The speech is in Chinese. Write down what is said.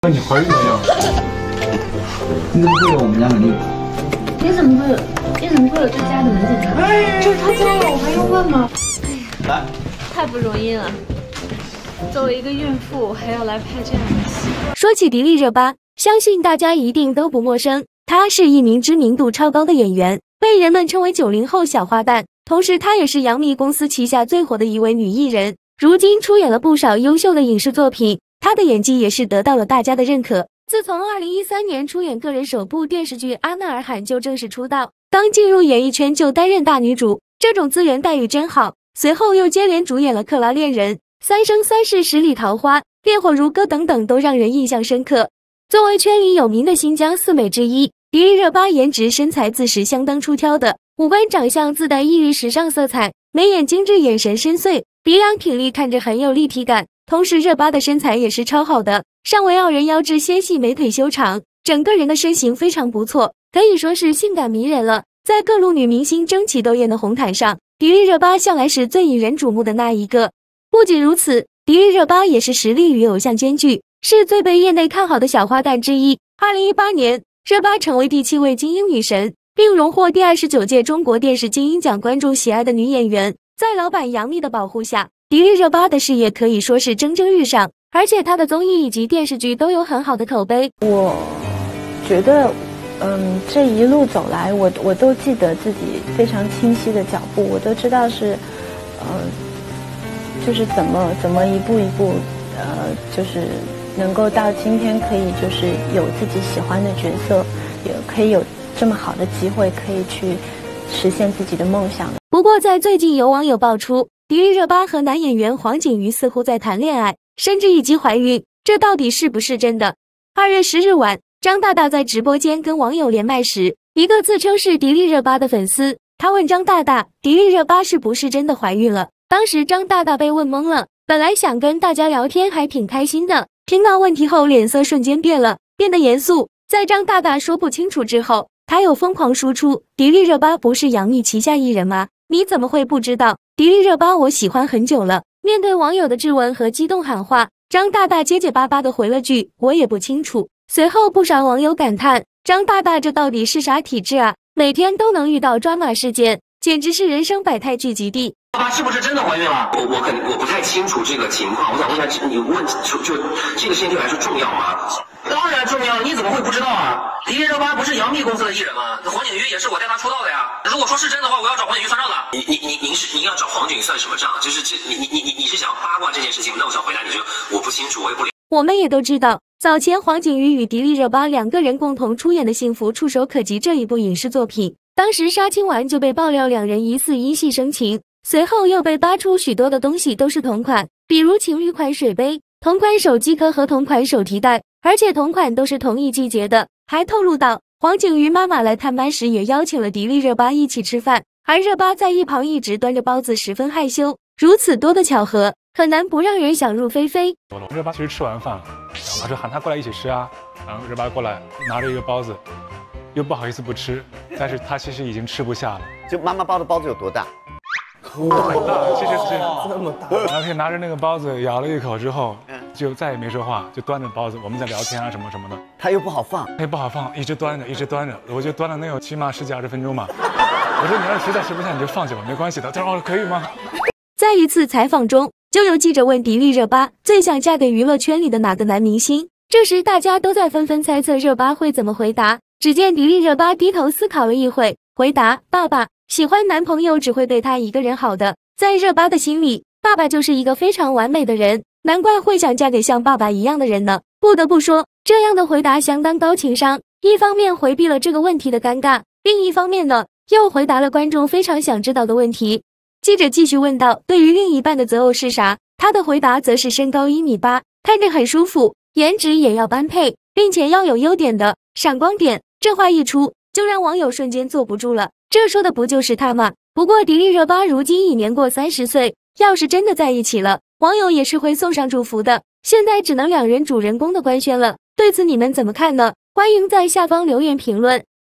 那你怀孕了呀？ 你怎么会有我们家门禁？ 你怎么会有这家的门禁卡？这是他家呀，我还用问吗？ 来， 太不容易了。作为一个孕妇，还要来拍这样的戏。 说起迪丽热巴，相信大家一定都不陌生。她是一名知名度超高的演员，被人们称为90后小花旦。同时，她也是杨幂公司旗下最火的一位女艺人，如今出演了不少优秀的影视作品。她的演技也是得到了大家的认可。自从2013年出演个人首部电视剧《阿纳尔罕》就正式出道，刚进入演艺圈就担任大女主，这种资源待遇真好。随后又接连主演了《克拉恋人》《三生三世十里桃花》《烈火如歌》等等，都让人印象深刻。作为圈里有名的新疆四美之一，迪丽热巴颜值身材自是相当出挑的，五官长相自带异域时尚色彩，眉眼精致，眼神深邃，鼻梁挺立，看着很有立体感。同时，热巴的身材也是超好的，上围傲人，腰肢纤细，美腿修长，整个人的身形非常不错，可以说是性感迷人了。在各路女明星争奇斗艳的红毯上，迪丽热巴向来是最引人瞩目的那一个。不仅如此，迪丽热巴也是实力与偶像兼具，是最被业内看好的小花旦之一。2018年，热巴成为第7位金鹰女神，并荣获第29届中国电视金鹰奖观众喜爱的女演员。在老板杨幂的保护下，迪丽热巴的事业可以说是蒸蒸日上，而且她的综艺以及电视剧都有很好的口碑。 我觉得，这一路走来，我都记得自己非常清晰的脚步，我都知道是，就是怎么一步一步，就是能够到今天可以就是有自己喜欢的角色，也可以有这么好的机会可以去实现自己的梦想。 不过在最近有网友爆出，迪丽热巴和男演员黄景瑜似乎在谈恋爱，甚至以及怀孕，这到底是不是真的？2月10日晚，张大大在直播间跟网友连麦时，一个自称是迪丽热巴的粉丝，他问张大大，迪丽热巴是不是真的怀孕了？当时张大大被问懵了，本来想跟大家聊天还挺开心的，听到问题后脸色瞬间变了，变得严肃。在张大大说不清楚之后，他又疯狂输出，迪丽热巴不是杨幂旗下艺人吗？你怎么会不知道？迪丽热巴我喜欢很久了。面对网友的质问和激动喊话，张大大结结巴巴的回了句我也不清楚。随后不少网友感叹，张大大这到底是啥体质啊？每天都能遇到抓马事件，简直是人生百态聚集地。 爸是不是真的怀孕了？我不太清楚这个情况，我想问一下，你问就这个事情对你来说重要吗？当然重要，你怎么会不知道啊？迪丽热巴不是杨幂公司的艺人吗？黄景瑜也是我带她出道的呀。如果说是真的话，我要找黄景瑜算账的。您要找黄景瑜算什么账？就是你是想八卦这件事情？那我想回答你，就我不清楚，我也不了解。 我们也都知道，早前黄景瑜与迪丽热巴2个人共同出演的《幸福触手可及》这一部影视作品，当时杀青完就被爆料2人疑似因戏生情，随后又被扒出许多的东西都是同款，比如情侣款水杯、同款手机壳和同款手提袋，而且同款都是同一季节的。还透露到，黄景瑜妈妈来探班时也邀请了迪丽热巴一起吃饭，而热巴在一旁一直端着包子，十分害羞。如此多的巧合，很难不让人想入非非。 热巴其实吃完饭了，然后老师喊她过来一起吃啊，然后热巴过来拿着一个包子，又不好意思不吃，但是她其实已经吃不下了。 就妈妈包的包子有多大？ 很大，其实是这么大。然后他拿着那个包子咬了一口之后，就再也没说话，就端着包子，我们在聊天啊什么什么的。 它又不好放， 也不好放，一直端着，我就端了能有起码10几20分钟吧。我说你要是实在吃不下，你就放弃吧，没关系的。他说可以吗？ 在一次采访中，就有记者问迪丽热巴最想嫁给娱乐圈里的哪个男明星，这时大家都在纷纷猜测热巴会怎么回答。只见迪丽热巴低头思考了一会，回答：爸爸。喜欢男朋友只会对他一个人好的。在热巴的心里，爸爸就是一个非常完美的人，难怪会想嫁给像爸爸一样的人呢。不得不说，这样的回答相当高情商，一方面回避了这个问题的尴尬，另一方面呢，又回答了观众非常想知道的问题。记者继续问道，对于另一半的择偶是啥？他的回答则是身高1.8米，看着很舒服，颜值也要般配，并且要有优点的闪光点。这话一出，就让网友瞬间坐不住了。这说的不就是他吗？不过迪丽热巴如今已年过30岁，要是真的在一起了，网友也是会送上祝福的。现在只能2人主人公的官宣了，对此你们怎么看呢？欢迎在下方留言评论。